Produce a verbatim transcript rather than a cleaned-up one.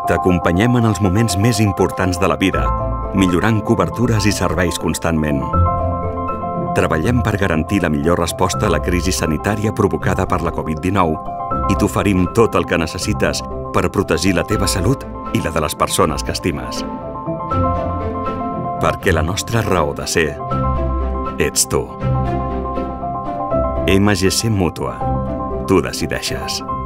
T'acompanyem en els moments més importants de la vida, millorant cobertures i serveis constantment. Treballem per garantir la millor resposta a la crisi sanitària provocada per la Covid dinou i t'oferim tot el que necessites per protegir la teva salut i la de les persones que estimes. Perquè la nostra raó de ser ets tu. M G C Mútua. Tu decideixes.